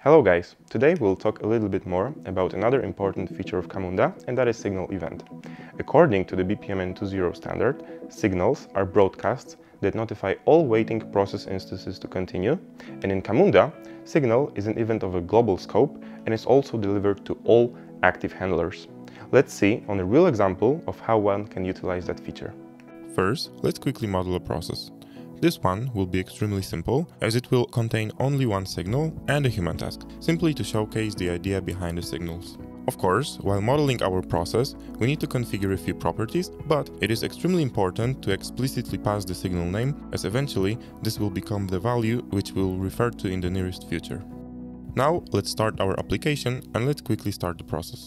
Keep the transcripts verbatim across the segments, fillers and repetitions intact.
Hello guys! Today we'll talk a little bit more about another important feature of Camunda, and that is signal event. According to the B P M N two point zero standard, signals are broadcasts that notify all waiting process instances to continue, and in Camunda, signal is an event of a global scope and is also delivered to all active handlers. Let's see on a real example of how one can utilize that feature. First, let's quickly model a process. This one will be extremely simple, as it will contain only one signal and a human task, simply to showcase the idea behind the signals. Of course, while modeling our process, we need to configure a few properties, but it is extremely important to explicitly pass the signal name, as eventually this will become the value which we'll refer to in the nearest future. Now let's start our application and let's quickly start the process.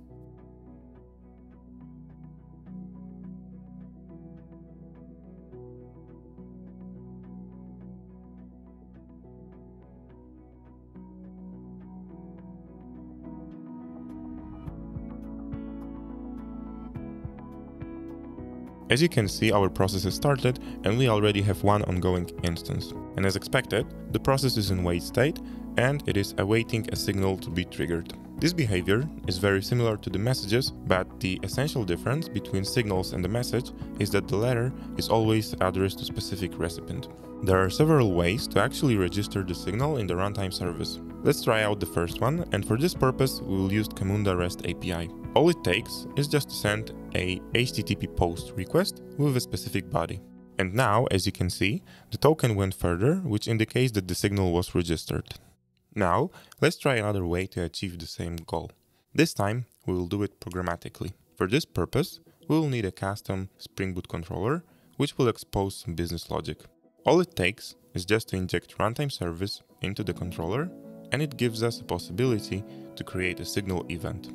As you can see, our process has started and we already have one ongoing instance. And as expected, the process is in wait state and it is awaiting a signal to be triggered. This behavior is very similar to the messages, but the essential difference between signals and the message is that the latter is always addressed to a specific recipient. There are several ways to actually register the signal in the runtime service. Let's try out the first one, and for this purpose we will use Camunda REST A P I. All it takes is just to send a H T T P post request with a specific body. And now, as you can see, the token went further, which indicates that the signal was registered. Now, let's try another way to achieve the same goal. This time, we will do it programmatically. For this purpose, we will need a custom Spring Boot controller, which will expose some business logic. All it takes is just to inject runtime service into the controller, and it gives us a possibility to create a signal event.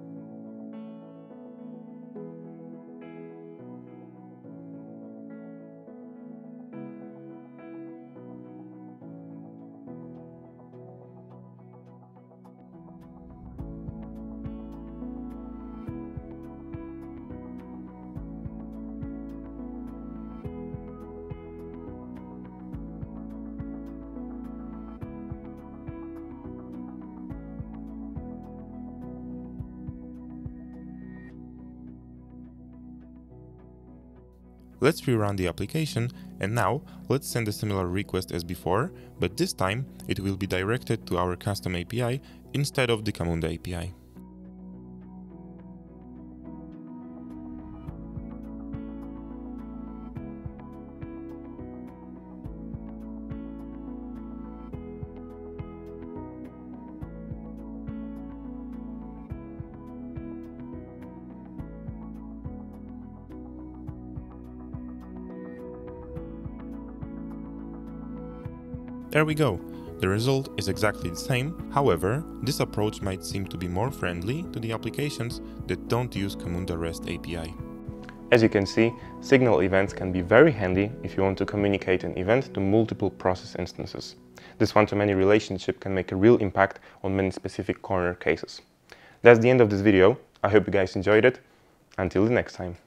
Let's rerun the application, and now let's send a similar request as before, but this time it will be directed to our custom A P I instead of the Camunda A P I. There we go. The result is exactly the same. However, this approach might seem to be more friendly to the applications that don't use Camunda REST A P I. As you can see, signal events can be very handy if you want to communicate an event to multiple process instances. This one-to-many relationship can make a real impact on many specific corner cases. That's the end of this video. I hope you guys enjoyed it. Until the next time.